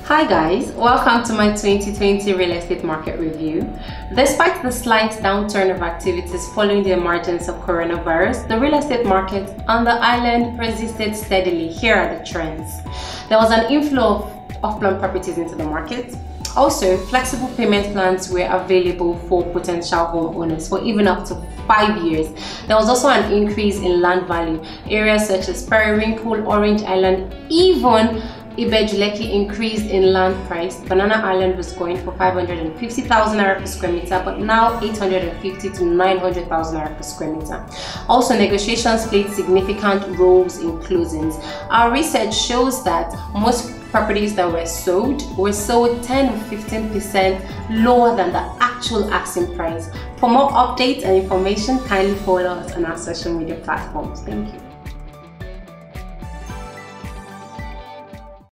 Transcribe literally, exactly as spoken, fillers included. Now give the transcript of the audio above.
Hi guys, welcome to my twenty twenty real estate market review. Despite the slight downturn of activities following the emergence of coronavirus, the real estate market on the island persisted steadily. Here are the trends. There was an inflow of off-plan properties into the market. Also, flexible payment plans were available for potential homeowners for even up to five years. There was also an increase in land value. Areas such as Periwinkle, Orange Island, even Ibejuleki increased in land price. Banana Island was going for five hundred fifty thousand naira per square meter, but now eight hundred fifty to nine hundred thousand naira per square meter. Also, negotiations played significant roles in closings. Our research shows that most properties that were sold were sold ten or fifteen percent lower than the actual asking price. For more updates and information, kindly follow us on our social media platforms. Thank you.